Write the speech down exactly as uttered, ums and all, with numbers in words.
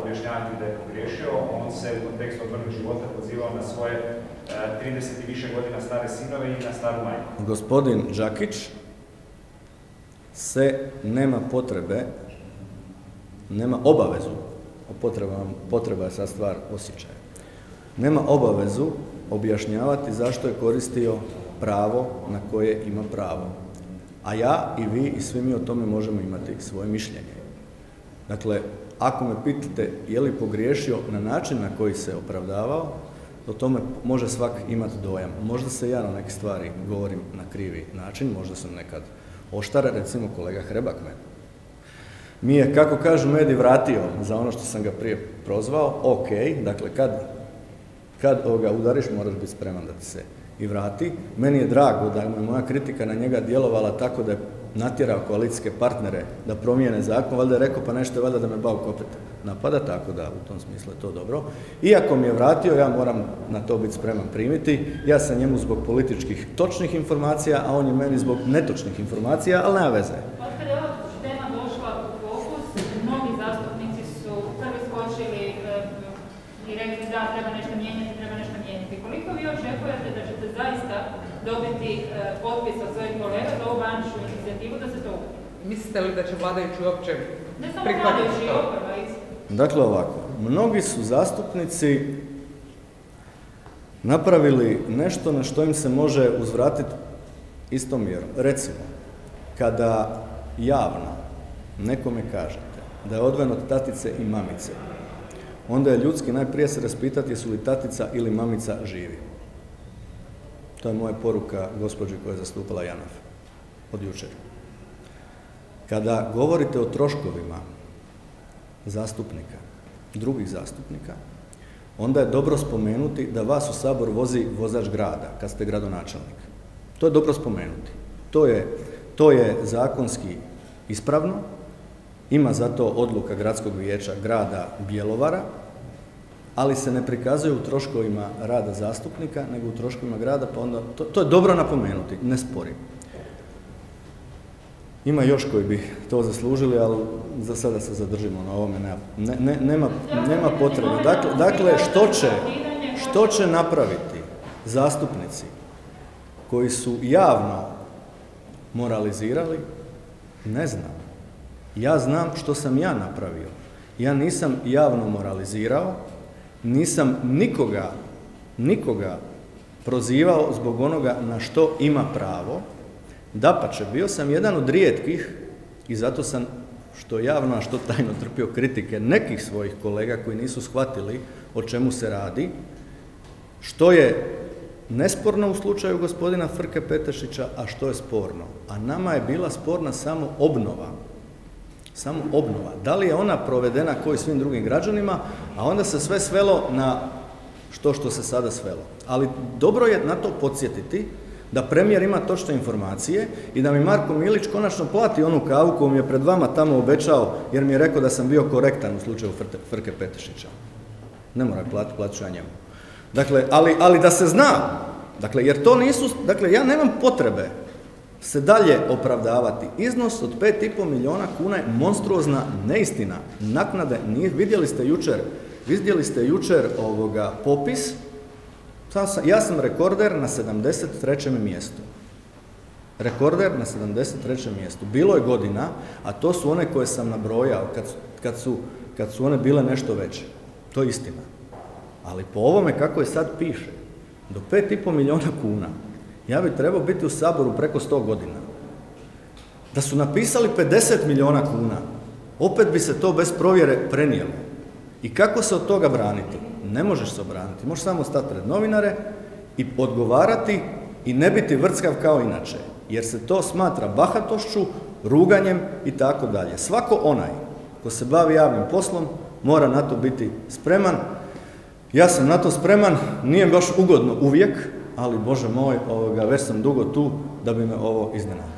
objašnjavati da je pogriješio, on se u kontekstu odvojenog života pozivao na svoje trideset i više godina stare sinove i na staru majku. Gospodin Đakić se nema potrebe, nema obavezu, potreba, potreba je sad stvar osjećaja, nema obavezu objašnjavati zašto je koristio pravo na koje ima pravo. A ja i vi i svi mi o tome možemo imati svoje mišljenje. Dakle, ako me pitate je li pogriješio na način na koji se opravdavao, o tome može svak imati dojam. Možda se ja na neke stvari govorim na krivi način, možda sam nekad oštar, recimo kolega Hrebak me mi je, kako kažu mediji, vratio za ono što sam ga prije prozvao. Ok, dakle, kad, kad ga udariš, moraš biti spreman da ti se i vrati. Meni je drago da je moja kritika na njega djelovala tako da je natjerao koalicijske partnere da promijene zakon, valjda je rekao pa nešto je valjda da me Bauk opet napada, tako da u tom smislu je to dobro. Iako mi je vratio, ja moram na to biti spreman primiti. Ja sam njemu zbog političkih točnih informacija, a on je meni zbog netočnih informacija, ali nema veze. Od kada je ova tema došla u fokus, mnogi zastupnici su prvi skočili i rekli da treba nešto mijenjati, treba nešto mijenjati. Koliko vi očekujete da ćete zaista dobiti potpis od svojih kolega za ovu vašu inicijativu da se to ukine? Mislite li da će vladajući uopće ne samo vladajući, i oporba isto? Dakle ovako, mnogi su zastupnici napravili nešto na što im se može uzvratiti istom mjerom. Recimo, kada javno nekome kažete da je odvojen od tatice i mamice, onda je ljudski najprije se raspitati jesu li tatica ili mamica živi. To je moja poruka gospođi koja je zastupala JANAF od jučer. Kada govorite o troškovima zastupnika, drugih zastupnika, onda je dobro spomenuti da vas u Sabor vozi vozač grada, kad ste gradonačelnik. To je dobro spomenuti. To je, to je zakonski ispravno, ima za to odluka Gradskog vijeća grada Bjelovara, ali se ne prikazuje u troškovima rada zastupnika, nego u troškovima grada, pa onda, to, to je dobro napomenuti, ne sporim. Ima još koji bi to zaslužili, ali za sada se zadržimo na ovome, nema, ne, ne, nema, nema potrebe. Dakle, dakle što, će, što će napraviti zastupnici koji su javno moralizirali, ne znam. Ja znam što sam ja napravio. Ja nisam javno moralizirao, nisam nikoga, nikoga prozivao zbog onoga na što ima pravo. Dapače, bio sam jedan od rijetkih i zato sam što javno, a što tajno trpio kritike nekih svojih kolega koji nisu shvatili o čemu se radi, što je nesporno u slučaju gospodina Frke Petešića, a što je sporno. A nama je bila sporna samo obnova. Samo obnova. Da li je ona provedena kao i svim drugim građanima, a onda se sve svelo na što što se sada svelo. Ali dobro je na to podsjetiti da premijer ima točne informacije i da mi Marko Milić konačno plati onu kavu koju mi je pred vama tamo obećao jer mi je rekao da sam bio korektan u slučaju Frke Petešića. Ne mora platiti, platit ću ja njemu. Dakle, ali, ali da se zna, dakle, jer to nisu, dakle, ja nemam potrebe se dalje opravdavati. Iznos od pet i pol milijuna kuna je monstruozna neistina. Naknade, nije, vidjeli ste jučer, vidjeli ste jučer ovoga popis. Ja sam rekorder na sedamdeset trećem mjestu. Rekorder na sedamdeset trećem mjestu. Bilo je godina, a to su one koje sam nabrojao, kad, kad, su, kad su one bile nešto veće. To je istina. Ali po ovome kako je sad piše, do pet i pol milijuna kuna, ja bi trebao biti u Saboru preko sto godina. Da su napisali pedeset milijuna kuna, opet bi se to bez provjere prenijelo. I kako se od toga braniti? Ne možeš se obraniti. Možeš samo stati pred novinare i odgovarati i ne biti vrckav kao inače. Jer se to smatra bahatošću, ruganjem i tako dalje. Svako onaj ko se bavi javnim poslom mora na to biti spreman. Ja sam na to spreman, nije baš ugodno uvijek, ali Bože moj, ovoga, već sam dugo tu da bi me ovo iznenadio.